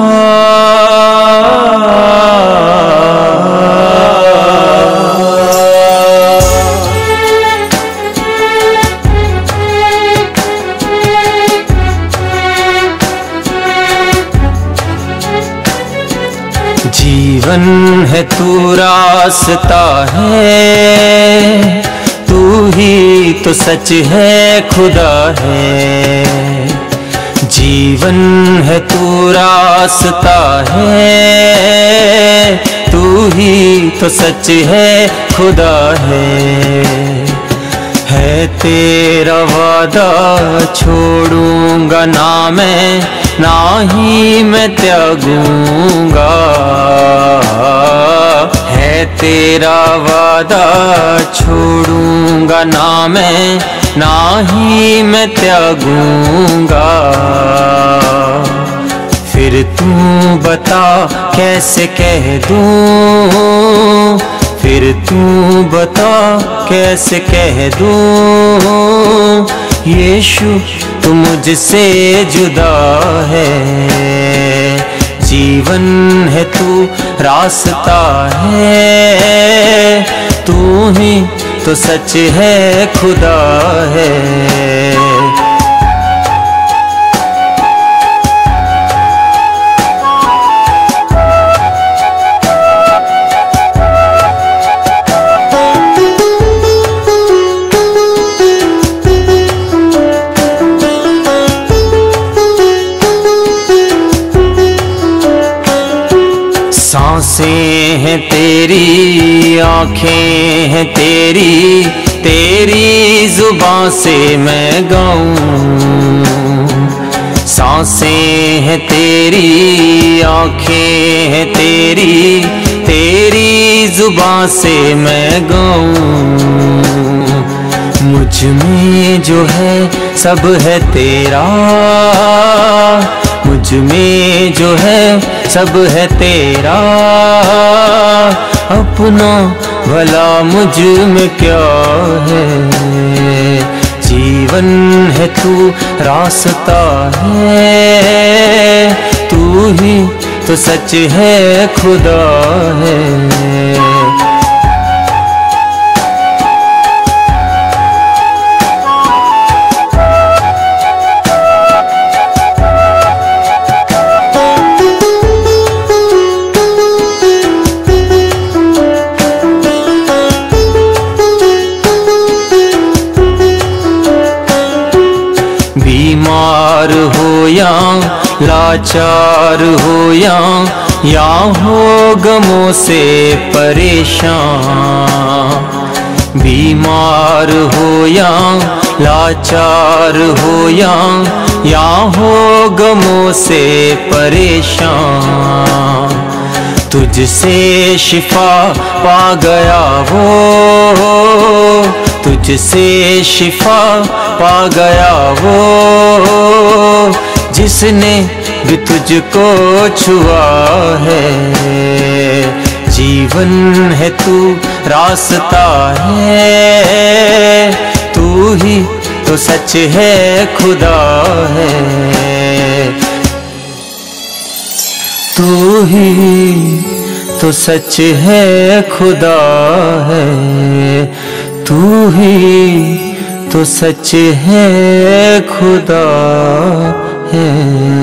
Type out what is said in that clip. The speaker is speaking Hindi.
जीवन है तू रास्ता है, तू ही तो सच है खुदा है। जीवन है तू रास्ता है, तू ही तो सच है खुदा है तेरा वादा छोड़ूंगा ना मैं, ना ही मैं त्यागूंगा। है तेरा वादा छोड़ूंगा ना मैं, ना ही मैं त्यागूंगा। फिर तू बता कैसे कह दूं, फिर तू बता कैसे कह दूं, यीशु तू मुझसे जुदा है। जीवन है तू रास्ता है, तू ही तो सच है खुदा है। सांसें हैं तेरी, आँखें हैं तेरी, तेरी जुबां से मैं गाऊं। सांसें हैं तेरी, आँखें हैं तेरी, तेरी जुबां से मैं गाऊं। मुझ में जो है सब है तेरा, मुझ में जो है सब है तेरा, अपना भला मुझ में क्या है। जीवन है तू रास्ता है, तू ही तो सच है खुदा है। बीमार हो या लाचार हो या हो गमों से परेशान। बीमार हो या लाचार हो या हो गमों से परेशान। तुझसे शिफा पा गया वो, तुझसे शिफा पा गया वो, जिसने भी तुझको छुआ है। जीवन है तू रास्ता है, तू ही तो सच है खुदा है। तू ही तो सच है खुदा है, तू ही तो सच है खुदा है।